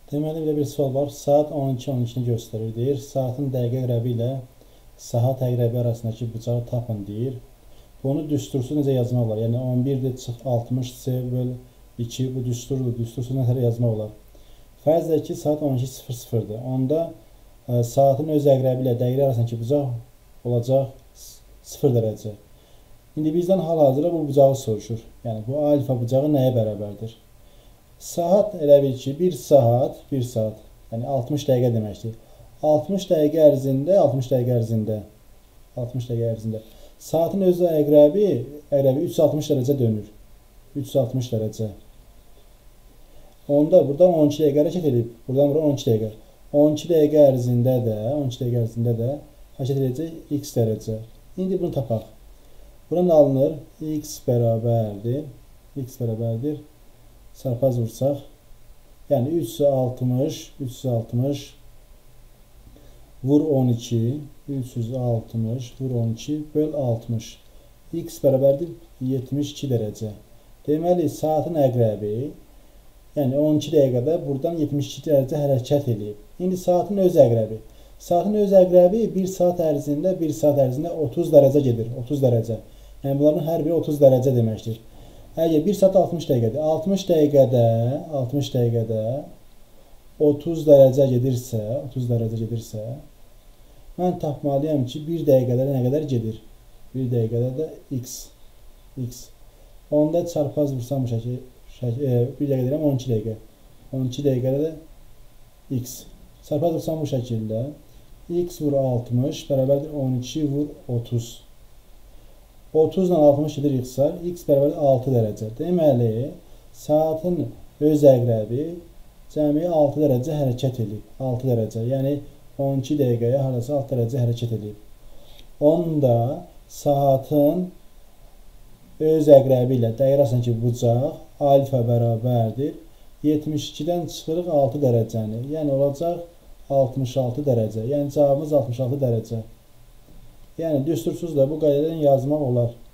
Deməli, belə bir sual var. Saat 12:12-ni göstərir, deyir. Saatın dəqiqə əqrəbi ilə saat əqrəbi arasındakı bucağı tapın, deyir. Bunu düstursuz necə yazmaq olar? Yəni 11-60 böl 2 bu düsturdur. Düstursuz necə yazmaq olar? Fərz edək ki, saat 12:00-dır. Onda saatın öz əqrəbi ilə dəqiqə arasındakı bucaq olacaq 0 dərəcə. İndi bizdən hal-hazırda bu bucağı soruşur. Yəni bu alfa bucağı nəyə bərabərdir? Saat elə bil ki, 1 saat, yəni 60 dəqiqə deməkdir. 60 dəqiqə ərzində saatın öz əqrəbi 360 dərəcə dönür. 360 dərəcə. Onda buradan 12 dəqiqə hərəkət edib, buradan bura 12 dəqiqə. 12 dəqiqə ərzində də hərəkət edəcək x dərəcə. İndi bunu tapaq. Buradan alınır x bərabərdir. Çarpaz vursaq, yəni 360 vur 12, 360 vur 12 böl 60. X bərabərdir 72 dərəcə. Deməli, saatın əqrəbi, yəni 12 dəqiqədə buradan 72 dərəcə hərəkət edib. İndi saatın öz əqrəbi. Saatın öz əqrəbi 1 saat ərzində 30 dərəcə gedir, 30 dərəcə. Yəni, bunların hər biri 30 dərəcə deməkdir. Əgər 1 saat 60 dəqiqədir. 60 dəqiqədə 30 dərəcə gedirsə, mən tapmalıyam ki, 1 dəqiqədə nə qədər gedir? 1 dəqiqədə də x. Onda çarpaz vursam bu şəkil, 1 dəqiqə deyirəm 12 dəqiqə. 12 dəqiqədə də x. Çarpaz vursam bu şəkildə, x vur 60 bərabərdir 12 vur 30. 30 ilə 60 gedir yıxsar, x bərabərdir 6 dərəcə. Deməli, saatın öz əqrəbi cəmi 6 dərəcə hərəkət edib. 6 dərəcə, yəni 12 dəqiqəyə harası 6 dərəcə hərəkət edib. Onda saatın öz əqrəbi ilə dəqiq arasındakı bucaq alfa bərabərdir 72-dən çıxırıq 6 dərəcəni. Yəni olacaq 66 dərəcə. Yəni cavabımız 66 dərəcə. Yəni düstursuz da bu qaydada yazmaq olar.